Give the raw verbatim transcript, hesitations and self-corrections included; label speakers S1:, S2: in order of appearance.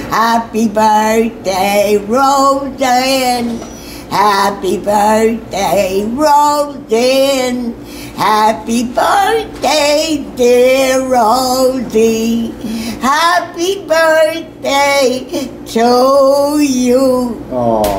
S1: Happy birthday, Roseanne. Happy birthday, Roseanne. Happy birthday, dear Rosie. Happy birthday to you.
S2: Oh.